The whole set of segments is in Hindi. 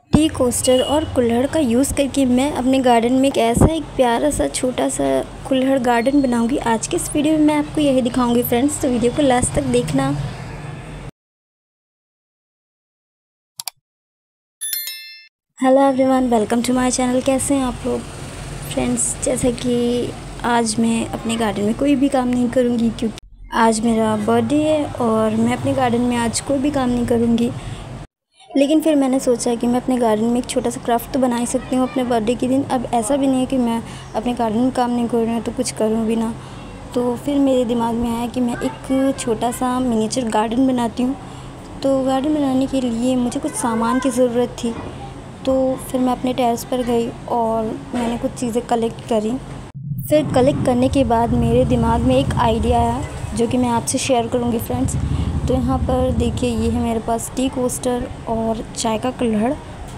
टी कोस्टर और कुल्हड़ का यूज़ करके मैं अपने गार्डन में एक प्यारा सा छोटा सा कुल्हड़ गार्डन बनाऊंगी। आज के इस वीडियो में मैं आपको यही दिखाऊंगी फ्रेंड्स, तो वीडियो को लास्ट तक देखना। Hello everyone, welcome to my channel. कैसे हैं आप लोग फ्रेंड्स? जैसे कि आज मैं अपने गार्डन में कोई भी काम नहीं करूँगी क्योंकि आज मेरा बर्थडे है और मैं अपने गार्डन में आज कोई भी काम नहीं करूँगी। लेकिन फिर मैंने सोचा कि मैं अपने गार्डन में एक छोटा सा क्राफ्ट तो बना ही सकती हूँ अपने बर्थडे के दिन। अब ऐसा भी नहीं है कि मैं अपने गार्डन में काम नहीं कर रही हूँ तो कुछ करूँ भी ना। तो फिर मेरे दिमाग में आया कि मैं एक छोटा सा मिनिएचर गार्डन बनाती हूँ। तो गार्डन बनाने के लिए मुझे कुछ सामान की ज़रूरत थी। तो फिर मैं अपने टेरेस पर गई और मैंने कुछ चीज़ें कलेक्ट करी। फिर कलेक्ट करने के बाद मेरे दिमाग में एक आइडिया आया जो कि मैं आपसे शेयर करूँगी फ्रेंड्स। तो यहाँ पर देखिए, ये है मेरे पास टी कोस्टर और चाय का कुल्हड़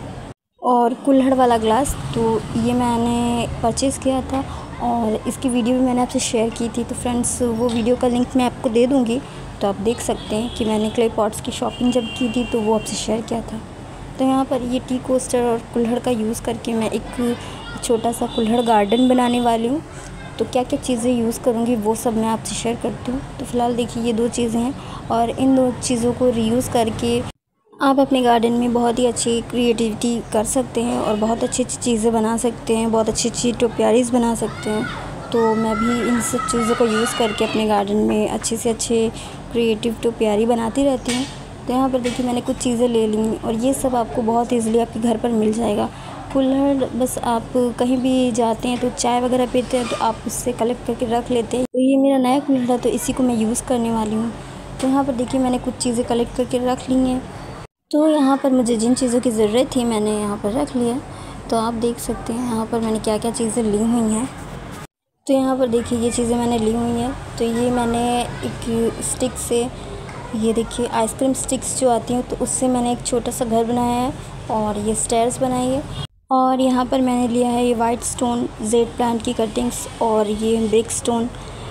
और कुल्हड़ वाला ग्लास। तो ये मैंने परचेज़ किया था और इसकी वीडियो भी मैंने आपसे शेयर की थी। तो फ्रेंड्स, वो वीडियो का लिंक मैं आपको दे दूँगी, तो आप देख सकते हैं कि मैंने क्ले पॉट्स की शॉपिंग जब की थी तो वो आपसे शेयर किया था। तो यहाँ पर ये टी कोस्टर और कुल्हड़ का यूज़ करके मैं एक छोटा सा कुल्हड़ गार्डन बनाने वाली हूँ। तो क्या क्या चीज़ें यूज़ करूँगी वो सब मैं आपसे शेयर करती हूँ। तो फ़िलहाल देखिए, ये 2 चीज़ें हैं और इन 2 चीज़ों को रीयूज़ करके आप अपने गार्डन में बहुत ही अच्छी क्रिएटिविटी कर सकते हैं और बहुत अच्छी-अच्छी चीज़ें बना सकते हैं, बहुत अच्छी-अच्छी टोपियारीज़ बना सकते हैं। तो मैं भी इन सब चीज़ों को यूज़ करके अपने गार्डन में अच्छे से अच्छे क्रिएटिव टोपियारी बनाती रहती हूँ। तो यहाँ पर देखिए, मैंने कुछ चीज़ें ले ली और ये सब आपको बहुत ईज़िली आपके घर पर मिल जाएगा। कुल्हड़ बस आप कहीं भी जाते हैं तो चाय वगैरह पीते हैं तो आप उससे कलेक्ट करके रख लेते हैं। तो ये मेरा नया कुल्हड़ है तो इसी को मैं यूज़ करने वाली हूँ। तो यहाँ पर देखिए, मैंने कुछ चीज़ें कलेक्ट करके रख ली हैं। तो यहाँ पर मुझे जिन चीज़ों की ज़रूरत थी मैंने यहाँ पर रख लिया। तो आप देख सकते हैं यहाँ पर मैंने क्या क्या चीज़ें ली हुई हैं। तो यहाँ पर देखिए, ये चीज़ें मैंने ली हुई हैं। तो ये मैंने एक स्टिक से, ये देखिए आइसक्रीम स्टिक्स जो आती हैं, तो उससे मैंने एक छोटा सा घर बनाया है और ये स्टेयर्स बनाई है। और यहाँ पर मैंने लिया है ये वाइट स्टोन जेड प्लांट की कटिंग्स और ये ब्रिक स्टोन।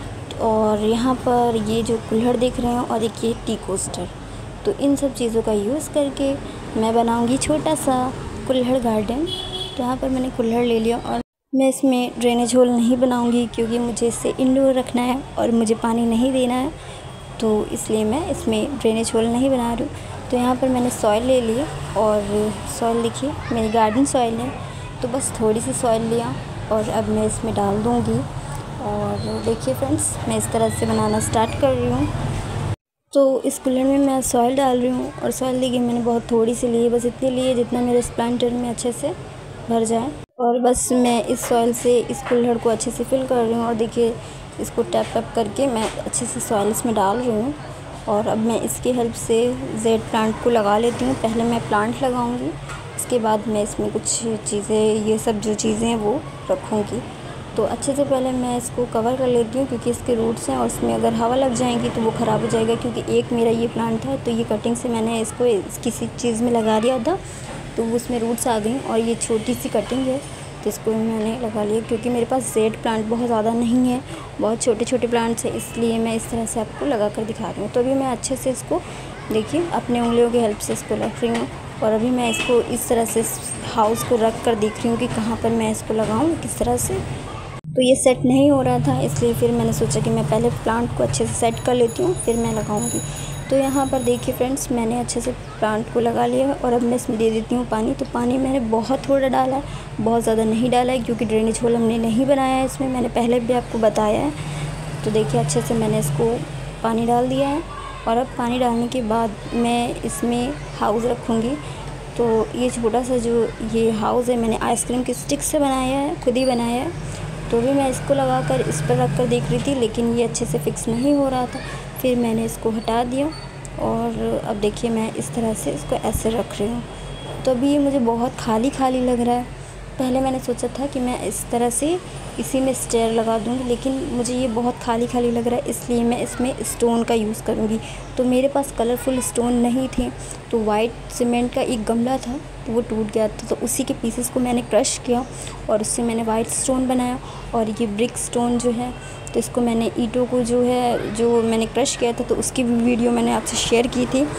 और यहाँ पर ये जो कुल्हड़ देख रहे हैं और एक ये टी कोस्टर। तो इन सब चीज़ों का यूज़ करके मैं बनाऊँगी छोटा सा कुल्हड़ गार्डन। तो यहाँ पर मैंने कुल्हड़ ले लिया और मैं इसमें ड्रेनेज होल नहीं बनाऊँगी क्योंकि मुझे इसे इंडोर रखना है और मुझे पानी नहीं देना है, तो इसलिए मैं इसमें ड्रेनेज होल नहीं बना रही हूँ। तो यहाँ पर मैंने सॉइल ले ली और सॉइल देखिए मेरी गार्डन सॉइल है। तो बस थोड़ी सी सॉइल लिया और अब मैं इसमें डाल दूँगी। और देखिए फ्रेंड्स, मैं इस तरह से बनाना स्टार्ट कर रही हूँ। तो इस कुल्हड़ में मैं सॉइल डाल रही हूँ और सॉइल देखिए मैंने बहुत थोड़ी सी ली है, बस इतनी ली है जितना मेरे इस प्लांटर में अच्छे से भर जाए। और बस मैं इस सॉइल से इस कुल्हड़ को अच्छे से फिल कर रही हूँ और देखिए इसको टैप टैप करके मैं अच्छे से सॉइल इसमें डाल रही हूँ। और अब मैं इसकी हेल्प से जेड प्लांट को लगा लेती हूँ। पहले मैं प्लांट लगाऊंगी, इसके बाद मैं इसमें कुछ चीज़ें, ये सब जो चीज़ें हैं वो रखूँगी। तो अच्छे से पहले मैं इसको कवर कर लेती हूँ क्योंकि इसके रूट्स हैं और इसमें अगर हवा लग जाएगी तो वो ख़राब हो जाएगा। क्योंकि एक मेरा ये प्लांट था तो ये कटिंग से मैंने इसको किसी चीज़ में लगा दिया था तो उसमें रूट्स आ गई और ये छोटी सी कटिंग है तो इसको मैंने लगा लिया। क्योंकि मेरे पास जेड प्लांट बहुत ज़्यादा नहीं है, बहुत छोटे छोटे प्लांट्स हैं, इसलिए मैं इस तरह से आपको लगा कर दिखा रही हूँ। तो अभी मैं अच्छे से इसको देखिए अपने उंगलियों की हेल्प से इसको रख रही हूँ और अभी मैं इसको इस तरह से हाउस को रख कर देख रही हूँ कि कहाँ पर मैं इसको लगाऊँ, किस तरह से। तो ये सेट नहीं हो रहा था, इसलिए फिर मैंने सोचा कि मैं पहले प्लांट को अच्छे से सेट कर लेती हूँ फिर मैं लगाऊंगी। तो यहाँ पर देखिए फ्रेंड्स, मैंने अच्छे से प्लांट को लगा लिया है और अब मैं इसमें दे देती हूँ पानी। तो पानी मैंने बहुत थोड़ा डाला है, बहुत ज़्यादा नहीं डाला है क्योंकि ड्रेनेज होल हमने नहीं बनाया है इसमें, मैंने पहले भी आपको बताया है। तो देखिए अच्छे से मैंने इसको पानी डाल दिया है और अब पानी डालने के बाद मैं इसमें हाउस रखूँगी। तो ये छोटा सा जो ये हाउस है मैंने आइसक्रीम की स्टिक से बनाया है, खुद ही बनाया है। तो भी मैं इसको लगाकर इस पर रख कर देख रही थी लेकिन ये अच्छे से फिक्स नहीं हो रहा था, फिर मैंने इसको हटा दिया और अब देखिए मैं इस तरह से इसको ऐसे रख रही हूँ। तो अभी ये मुझे बहुत खाली खाली लग रहा है। पहले मैंने सोचा था कि मैं इस तरह से इसी में स्टेयर लगा दूँगी लेकिन मुझे ये बहुत खाली खाली लग रहा है, इसलिए मैं इसमें स्टोन का यूज़ करूँगी। तो मेरे पास कलरफुल स्टोन नहीं थे, तो वाइट सीमेंट का एक गमला था तो वो टूट गया था, तो उसी के पीसेस को मैंने क्रश किया और उससे मैंने वाइट स्टोन बनाया। और ये ब्रिक स्टोन जो है तो इसको मैंने ईंटों को जो है जो मैंने क्रश किया था तो उसकी भी वीडियो मैंने आपसे शेयर की थी। तो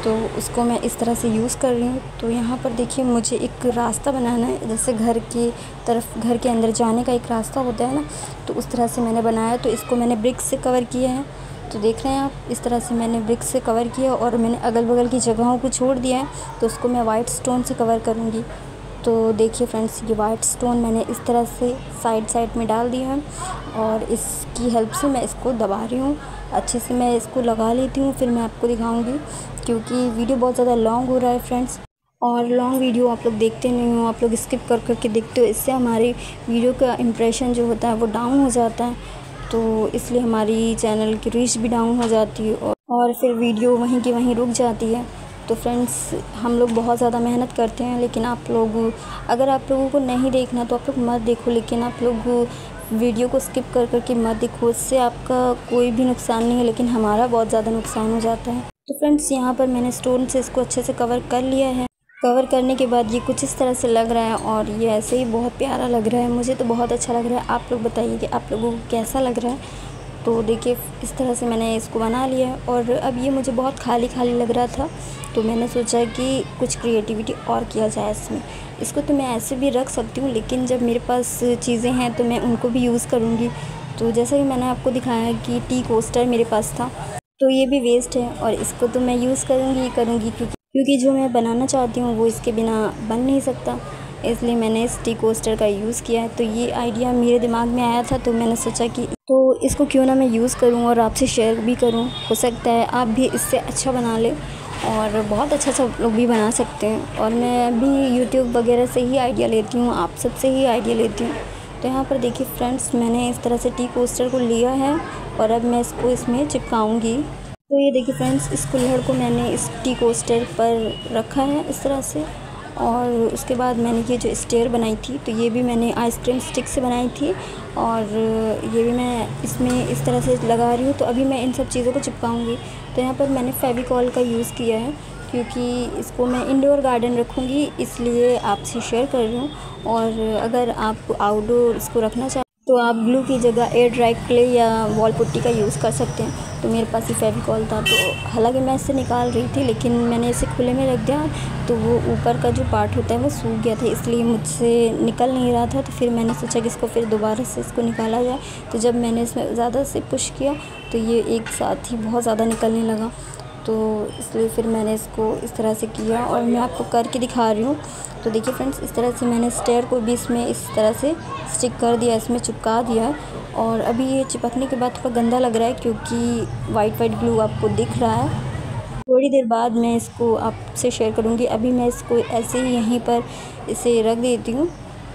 तो उसको मैं इस तरह से यूज़ कर रही हूँ। तो यहाँ पर देखिए मुझे एक रास्ता बनाना है, जैसे घर की तरफ, घर के अंदर जाने का एक रास्ता होता है ना, तो उस तरह से मैंने बनाया। तो इसको मैंने ब्रिक्स से कवर किया है। तो देख रहे हैं आप, इस तरह से मैंने ब्रिक्स से कवर किया और मैंने अगल बगल की जगहों को छोड़ दिया है। तो उसको मैं वाइट स्टोन से कवर करूँगी। तो देखिए फ्रेंड्स, ये वाइट स्टोन मैंने इस तरह से साइड में डाल दिया है और इसकी हेल्प से मैं इसको दबा रही हूँ। अच्छे से मैं इसको लगा लेती हूँ, फिर मैं आपको दिखाऊंगी, क्योंकि वीडियो बहुत ज़्यादा लॉन्ग हो रहा है फ्रेंड्स। और लॉन्ग वीडियो आप लोग देखते नहीं हो, आप लोग स्किप कर के देखते हो, इससे हमारी वीडियो का इम्प्रेशन जो होता है वो डाउन हो जाता है। तो इसलिए हमारी चैनल की रीच भी डाउन हो जाती है और फिर वीडियो वहीं की वहीं रुक जाती है। तो फ्रेंड्स, हम लोग बहुत ज़्यादा मेहनत करते हैं, लेकिन आप लोग, अगर आप लोगों को नहीं देखना तो आप लोग मत देखो, लेकिन आप लोग वीडियो को स्किप कर के मत देखो। इससे आपका कोई भी नुकसान नहीं है, लेकिन हमारा बहुत ज़्यादा नुकसान हो जाता है। तो फ्रेंड्स, यहाँ पर मैंने स्टोन से इसको अच्छे से कवर कर लिया है। कवर करने के बाद ये कुछ इस तरह से लग रहा है और ये ऐसे ही बहुत प्यारा लग रहा है। मुझे तो बहुत अच्छा लग रहा है। आप लोग बताइए कि आप लोगों को कैसा लग रहा है। तो देखिए, इस तरह से मैंने इसको बना लिया है और अब ये मुझे बहुत खाली लग रहा था, तो मैंने सोचा कि कुछ क्रिएटिविटी और किया जाए इसमें। इसको तो मैं ऐसे भी रख सकती हूँ, लेकिन जब मेरे पास चीज़ें हैं तो मैं उनको भी यूज़ करूँगी। तो जैसा कि मैंने आपको दिखाया कि टी कोस्टर मेरे पास था, तो ये भी वेस्ट है और इसको तो मैं यूज़ करूँगी क्योंकि जो मैं बनाना चाहती हूँ वो इसके बिना बन नहीं सकता, इसलिए मैंने इस टी कोस्टर का यूज़ किया है। तो ये आइडिया मेरे दिमाग में आया था, तो मैंने सोचा कि तो इसको क्यों ना मैं यूज़ करूँ और आपसे शेयर भी करूँ। हो सकता है आप भी इससे अच्छा बना लें और बहुत अच्छा लोग भी बना सकते हैं। और मैं भी यूट्यूब वगैरह से ही आइडिया लेती हूँ, आप सबसे ही आइडिया लेती हूँ। तो यहाँ पर देखिए फ्रेंड्स, मैंने इस तरह से टी कोस्टर को लिया है और अब मैं इसको इसमें चिपकाऊँगी। तो ये देखिए फ्रेंड्स, इस कुल्हड़ को मैंने इस टी कोस्टर पर रखा है इस तरह से। और उसके बाद मैंने ये जो स्टेयर बनाई थी, तो ये भी मैंने आइसक्रीम स्टिक से बनाई थी और ये भी मैं इसमें इस तरह से लगा रही हूँ। तो अभी मैं इन सब चीज़ों को चिपकाऊँगी। तो यहाँ पर मैंने फेविकॉल का यूज़ किया है, क्योंकि इसको मैं इंडोर गार्डन रखूँगी, इसलिए आपसे शेयर कर रही हूँ। और अगर आप आउटडोर इसको रखना चाहें तो आप ग्लू की जगह एयर ड्राई क्ले या वॉल पुट्टी का यूज़ कर सकते हैं। तो मेरे पास ही फेविकॉल था, तो हालांकि मैं इसे निकाल रही थी, लेकिन मैंने इसे खुले में रख दिया तो वो ऊपर का जो पार्ट होता है वो सूख गया था, इसलिए मुझसे निकल नहीं रहा था। तो फिर मैंने सोचा कि इसको फिर दोबारा से इसको निकाला जाए। तो जब मैंने इसमें ज़्यादा से पुश किया तो ये एक साथ ही बहुत ज़्यादा निकलने लगा, तो इसलिए फिर मैंने इसको इस तरह से किया और मैं आपको करके दिखा रही हूँ। तो देखिए फ्रेंड्स, इस तरह से मैंने स्टेयर को भी इसमें इस तरह से स्टिक कर दिया, इसमें चिपका दिया। और अभी ये चिपकने के बाद थोड़ा गंदा लग रहा है, क्योंकि वाइट ग्लू आपको दिख रहा है। थोड़ी देर बाद मैं इसको आपसे शेयर करूँगी। अभी मैं इसको ऐसे ही यहीं पर इसे रख देती हूँ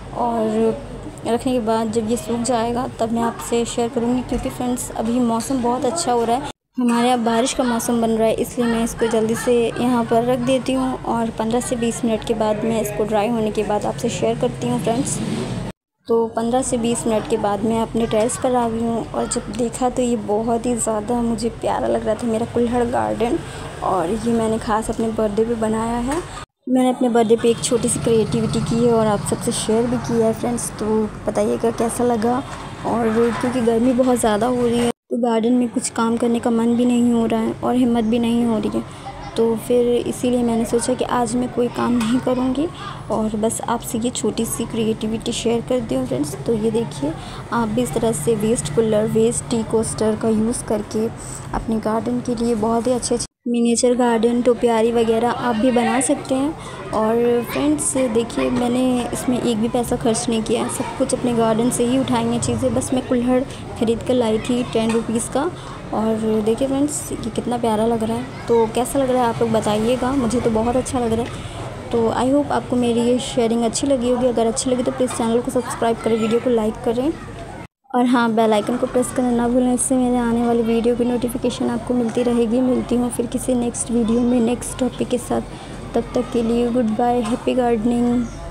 और रखने के बाद जब ये सूख जाएगा तब मैं आपसे शेयर करूँगी। क्योंकि फ्रेंड्स, अभी मौसम बहुत अच्छा हो रहा है, हमारे यहाँ बारिश का मौसम बन रहा है, इसलिए मैं इसको जल्दी से यहाँ पर रख देती हूँ और 15 से 20 मिनट के बाद मैं इसको ड्राई होने के बाद आपसे शेयर करती हूँ फ्रेंड्स। तो 15 से 20 मिनट के बाद मैं अपने टेरेस पर आ गई हूँ और जब देखा तो ये बहुत ही ज़्यादा मुझे प्यारा लग रहा था, मेरा कुल्हड़ गार्डन। और ये मैंने ख़ास अपने बर्थडे पे बनाया है। मैंने अपने बर्थडे पे एक छोटी सी क्रिएटिविटी की है और आप सबसे शेयर भी किया है फ्रेंड्स। तो बताइएगा कैसा लगा। और क्योंकि गर्मी बहुत ज़्यादा हो रही है तो गार्डन में कुछ काम करने का मन भी नहीं हो रहा है और हिम्मत भी नहीं हो रही है, तो फिर इसीलिए मैंने सोचा कि आज मैं कोई काम नहीं करूँगी और बस आपसे ये छोटी सी क्रिएटिविटी शेयर कर दी हूँ फ्रेंड्स। तो ये देखिए, आप भी इस तरह से वेस्ट कुल्हड़, वेस्ट टी कोस्टर का यूज़ करके अपने गार्डन के लिए बहुत ही अच्छे मिनिएचर गार्डन, टोपियारी वगैरह आप भी बना सकते हैं। और फ्रेंड्स देखिए, मैंने इसमें एक भी पैसा खर्च नहीं किया, सब कुछ अपने गार्डन से ही उठाई हैं चीज़ें। बस मैं कुल्हड़ ख़रीद कर लाई थी 10 रुपीज़ का। और देखिए फ्रेंड्स, ये कितना प्यारा लग रहा है। तो कैसा लग रहा है आप लोग बताइएगा, मुझे तो बहुत अच्छा लग रहा है। तो आई होप आपको मेरी ये शेयरिंग अच्छी लगी होगी। अगर अच्छी लगी तो प्लीज़ चैनल को सब्सक्राइब करें, वीडियो को लाइक करें और हाँ, बेल आइकन को प्रेस करना ना भूलें, इससे मेरे आने वाली वीडियो की नोटिफिकेशन आपको मिलती रहेगी। मिलती हूँ फिर किसी नेक्स्ट वीडियो में नेक्स्ट टॉपिक के साथ। तब तक के लिए गुड बाय, हैप्पी गार्डनिंग।